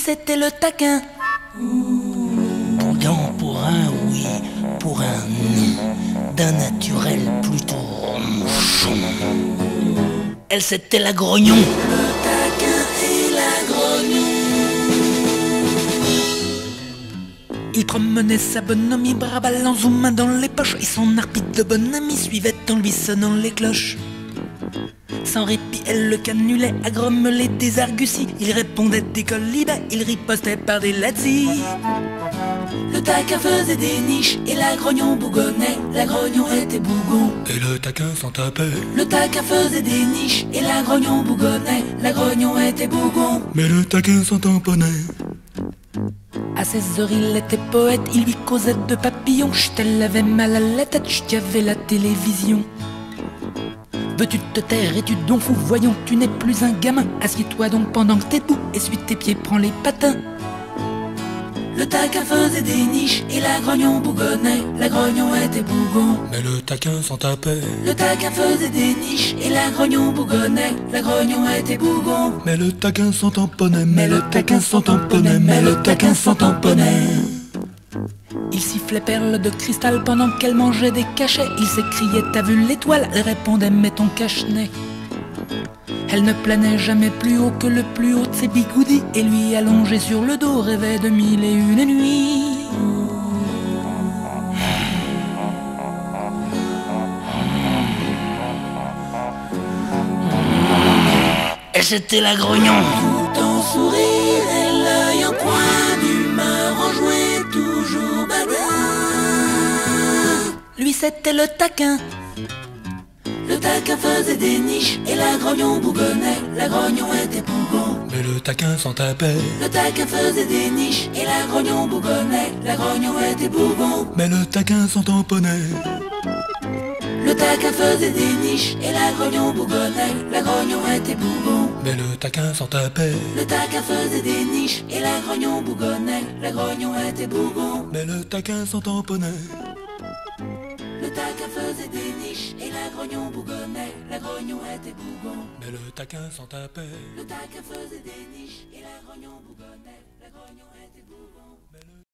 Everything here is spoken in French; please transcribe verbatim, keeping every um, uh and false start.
c'était le taquin. Bouillant pour un oui, pour un non, d'un naturel plutôt ronchon. Elle c'était la grognon. Le taquin et la grognon. Il promenait sa bonhomie, bras ballants, zoom dans les poches, et son harpie de bonhomie suivait en lui sonnant les cloches. Sans répit, elle le canulait, à grommeler des arguties. Il répondait des colibets, il ripostait par des lazzi. Le taquin faisait des niches et la grognon bougonnait. La grognon était bougon et le taquin s'en tapait. Le taquin faisait des niches et la grognon bougonnait. La grognon était bougon, mais le taquin s'en tamponnait. À seize heures il était poète, il lui causait de papillons. Chut, elle avait mal à la tête, chut, y avait la télévision. Veux-tu te taire, es-tu donc fou? Voyons, tu n'es plus un gamin. Assieds-toi donc pendant que t'es debout, essuie tes pieds, prends les patins. Le taquin faisait des niches et la grognon bougonnait. La grognon était bougon, mais le taquin s'en tapait. Le taquin faisait des niches et la grognon bougonnait. La grognon était bougon, mais le taquin s'en tamponnait. Mais le taquin s'en tamponnait. Mais le taquin s'en tamponnait. Il sifflait perles de cristal pendant qu'elle mangeait des cachets. Il s'écriait t'as vu l'étoile? Elle répondait mets ton cache-nez. Elle ne planait jamais plus haut que le plus haut de ses bigoudis, et lui allongé sur le dos rêvait de mille et une nuits. Et c'était la grognon. Tout en sourire et l'œil en coin, d'humeur enjouée, toujours badin. Lui c'était le taquin. Le taquin faisait des niches et la grognon bougonnait. La grognon était bougon, mais le taquin s'en tapait. Le taquin faisait des niches et la grognon bougonnait. La grognon était bougon, mais le taquin s'en tamponnait. Le taquin faisait des niches et la grognon bougonnait. La grognon était bougon, mais le taquin s'en tapait. Le taquin faisait des niches et la grognon bougonnait. La grognon était bougon, mais le taquin s'en tamponnait. Le taquin faisait des niches et la grognon bougonnait. La grognon était bougon, mais le taquin s'en tapait. Le taquin faisait des niches et la grognon bougonnait. La grognon était bougon.